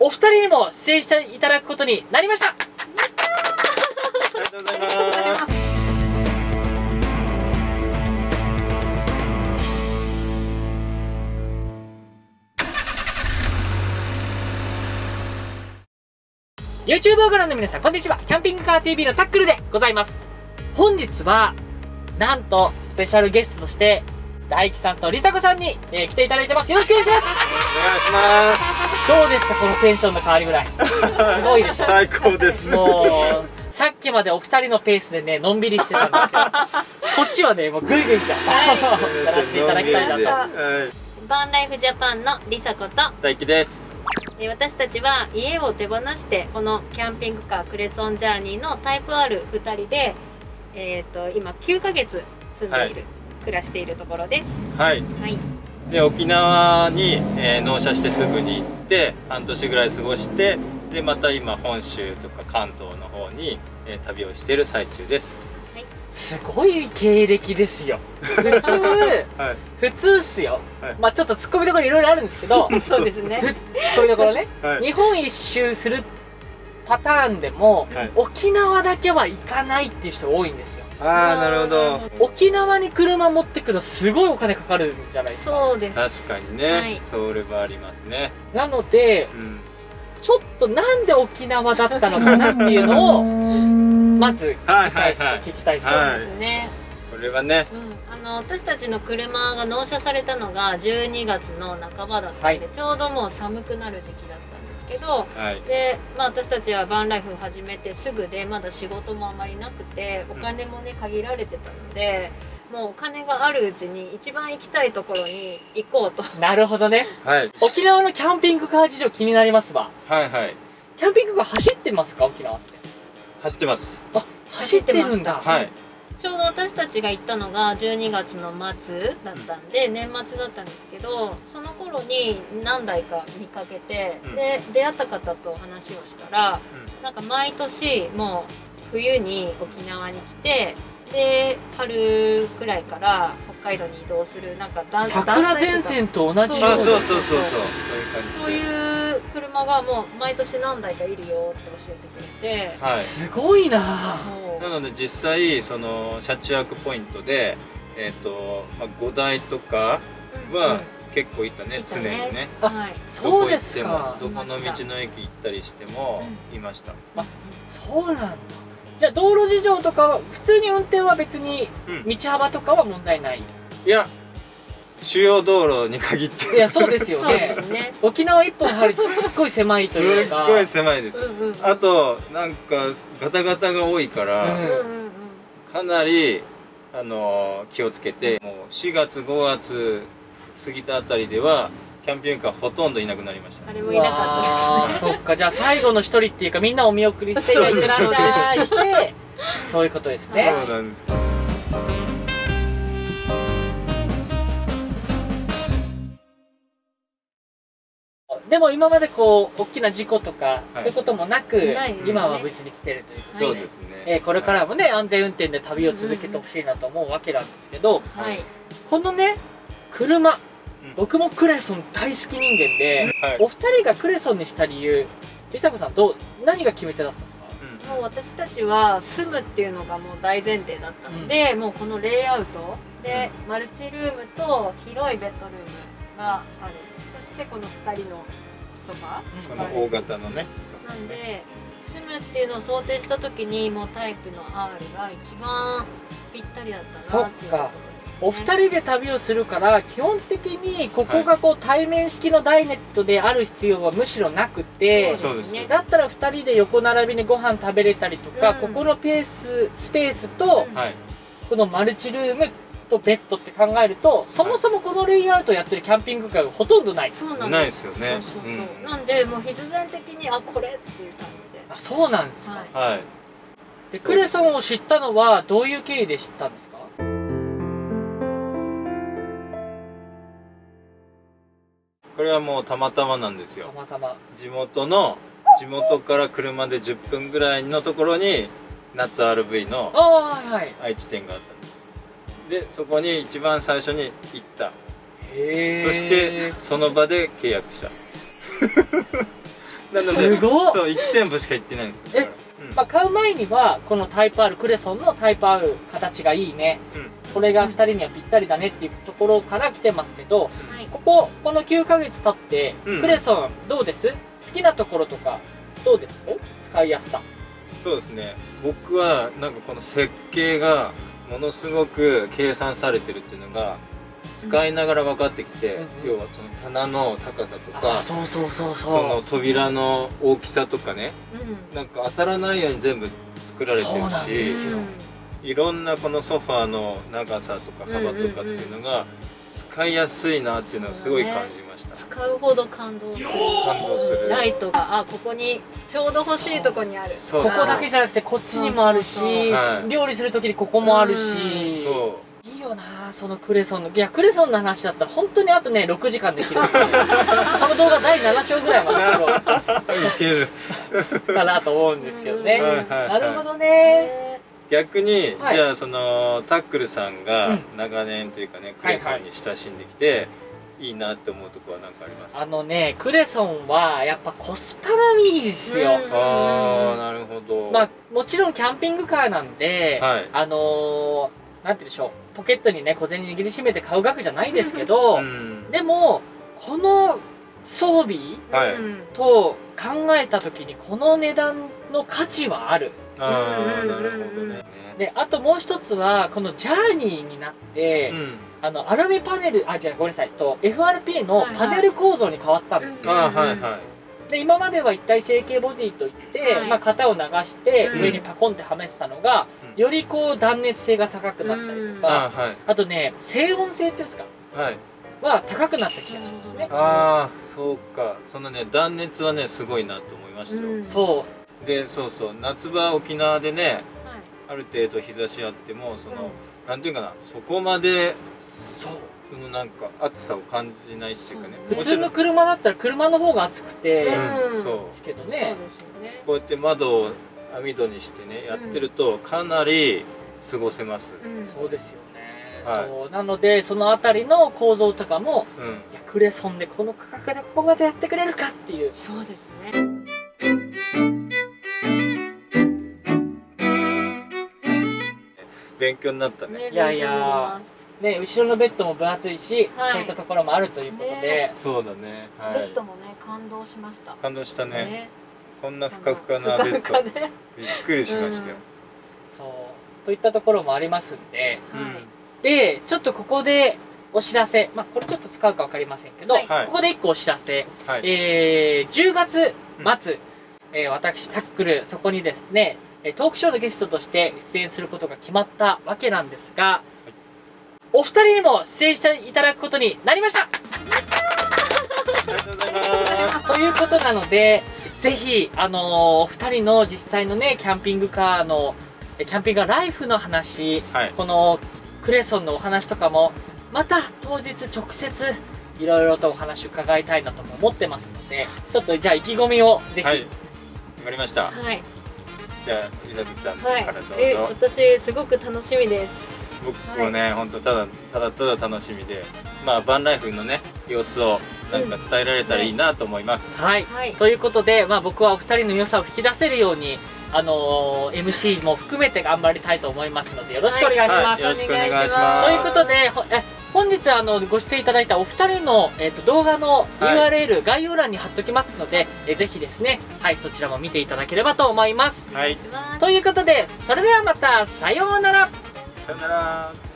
お二人にも出演していただくことになりました。 ありがとうございます。 YouTube をご覧の皆さん、こんにちは。キャンピングカー TV のタックルでございます。本日は、なんと、スペシャルゲストとして、大輝さんとりさこさんに、来ていただいてます。よろしくお願いします。 お願いします。 どうですか、このテンションの変わりぐらい。すごいです。 最高です。 もう、さっきまでお二人のペースでね、のんびりしてたんですけど、こっちはね、もうグイグイと、やらせていただきたいなと。 バンライフジャパンのりさこと大輝です。 私たちは家を手放してこのキャンピングカークレソンジャーニーのタイプ R2 人で、今9ヶ月住んでいる、はい、暮らしているところです。 はい、はい、で沖縄に、納車してすぐに行って半年ぐらい過ごして、でまた今本州とか関東の方に、旅をしている最中です。 すごい経歴ですよ。普通、はい、普通っすよ。はい、まあちょっと突っ込みどころいろいろあるんですけど、そうですね。突っ込みどころね、はい、日本一周するパターンでも、はい、沖縄だけは行かないっていう人多いんですよ。 ああ、なるほど。 沖縄に車持ってくのすごいお金かかるんじゃないですか。 そうです。 確かにね、はい、それはありますね。 なので、ちょっとなんで沖縄だったのかなっていうのをまず聞きたいです。 そうですね。 これはね、 私たちの車が納車されたのが12月の半ばだったんで、ちょうどもう寒くなる時期だったんですけど、で、まあ私たちはバンライフ始めてすぐで、まだ仕事もあまりなくて、お金もね限られてたので、もうお金があるうちに一番行きたいところに行こうと。 なるほどね。はい。沖縄のキャンピングカー事情気になりますわ。 はいはい。 キャンピングカー走ってますか、沖縄って？ 走ってます。 あ、走ってるんだ。 はい。 ちょうど私たちが行ったのが12月の末だったんで、年末だったんですけど、その頃に何台か見かけて、で出会った方と話をしたら、なんか毎年もう冬に沖縄に来て、で春くらいから北海道に移動する、なんか桜前線と同じような、 そういう車がもう毎年何台かいるよって教えてくれて、 はい、 すごいな。 なので実際その車中泊ポイントで5台とかは結構いたね、常にね。 あ、そうですか。 どこの道の駅行ったりしてもいました。 あ、そうなんだ。じゃあ道路事情とかは普通に運転は別に道幅とかは問題ない？ いや、主要道路に限って。 いや、そうですよね。沖縄一本入るとすっごい狭いというか。 すっごい狭いです。あとなんかガタガタが多いから、かなり気をつけて、もう4月5月過ぎたあたりではキャンピングカーほとんどいなくなりました。 誰もいなかったですね。 そっか、じゃあ最後の一人っていうか、みんなお見送りしていってらっしゃいして、そういうことですね。 そうなんです。 でも今までこう大きな事故とか、そういうこともなく、今は無事に来てるということで、 そうですね。 これからもね、安全運転で旅を続けてほしいなと思うわけなんですけど、このね、車、僕もクレソン大好き人間で、お二人がクレソンにした理由、りさこさん何が決め手だったんですか？ もう私たちは住むっていうのがもう大前提だったので、もうこのレイアウトでマルチルームと広いベッドルームがある。そしてこの2人のソファ、 この大型のね。 なんで住むっていうのを想定した時にもうタイプの R が一番ぴったりだったなっていうところですね。 お二人で旅をするから基本的にここがこう対面式のダイネットである必要はむしろなくて、だったら2人で横並びにご飯食べれたりとか、ここのスペースとこのマルチルームとベッドって考えると、そもそもこのレイアウトやってるキャンピングカーがほとんどない。 そうなんないですよね。 なんでもう必然的にこれっていう感じで。 あ、そうなんですか。 はい。 でクレソンを知ったのはどういう経緯で知ったんですか？ これはもうたまたまなんですよ。 たまたま。 地元から車で10分ぐらいのところに夏 RV の愛知店があったんです。でそこに一番最初に行った。そしてその場で契約した。 なので、そう1店舗しか行ってないんですよ。 まあ買う前にはこのタイプ R、クレソンのタイプ R 形がいいね、これが2人にはぴったりだねっていうところから来てますけど、この9ヶ月経ってクレソンどうです？好きなところとかどうです？使いやすさ。 そうですね、僕はなんかこの設計がものすごく計算されてるっていうのが使いながら分かってきて、要はその棚の高さとか、その扉の大きさとかね、なんか当たらないように全部作られてるし、いろんなこのソファーの長さとか幅とかっていうのが使いやすいなっていうのをすごい感じました。 使うほど感動する。ライトがここにちょうど欲しいとこにある。 ここだけじゃなくてこっちにもあるし、料理する時にここもあるし。いいよなそのクレソンの。いや、クレソンの話だったら本当にあとね6時間できるんでこの動画第7章ぐらいまでいけるかなと思うんですけどね。なるほどね。 逆に、じゃあそのタックルさんが長年というかね、クレソンに親しんできていいなって思うところは何かありますか？ クレソンはやっぱコスパがいいですよ。 ああ、なるほど。 まあもちろんキャンピングカーなんで、なんて言うんでしょう、ポケットにね小銭握りしめて買う額じゃないですけど、でもこの装備と考えた時にこの値段の価値はある。 ああ、なるほどね。 で、あともう一つはこのジャーニーになって、アルミパネル、ごめんなさい、FRP のパネル構造に変わったんですよ。で、今までは一体成形ボディといって、型を流して上にパコンってはめてたのが、よりこう断熱性が高くなったりとか、あとね、静音性っていうんですか、は高くなった気がしますね。 ああ、そうか。そのね、断熱はねすごいなと思いましたよ。 そうで、そう夏場沖縄でね、ある程度日差しあってもなんていうかな、そこまでそのなんか暑さを感じないっていうかね。 普通の車だったら車の方が暑くてですけどね、 こうやって窓を網戸にしてねやってるとかなり過ごせます。 そうですよね。そうなのでその辺りの構造とかも、いやクレソンでこの価格でここまでやってくれるかっていう。 そうですね。 勉強になったね。 いやいやね、後ろのベッドも分厚いし、そういったところもあるということで。 そうだね。 ベッドもね感動しました。 感動したね。こんなふかふかなベッドびっくりしましたよ。 そうといったところもありますんで、でちょっとここでお知らせ、これちょっと使うか分かりませんけど、ここで1個お知らせ、10月末、私タックルそこにですねトークショーのゲストとして出演することが決まったわけなんですが、お二人にも出演していただくことになりました。 ありがとうございます。 ということなので、ぜひお二人の実際のねキャンピングカーライフの話、このクレソンのお話とかもまた当日直接いろいろとお話伺いたいなとも思ってますので、ちょっとじゃあ意気込みをぜひ。 わかりました。じゃありなとちゃんからどうぞ。 私すごく楽しみです。 僕もね、本当ただ楽しみで、バンライフのね様子をなんか伝えられたらいいなと思います。 ということで、僕はお二人の良さを引き出せるようにMC も含めて頑張りたいと思いますのでよろしくお願いします。 よろしくお願いします。 ということで本日ご出演いただいたお二人の、動画の URL、概要欄に貼っときますので、ぜひですね、そちらも見ていただければと思います。ということで、それではまたさようなら。 さようなら。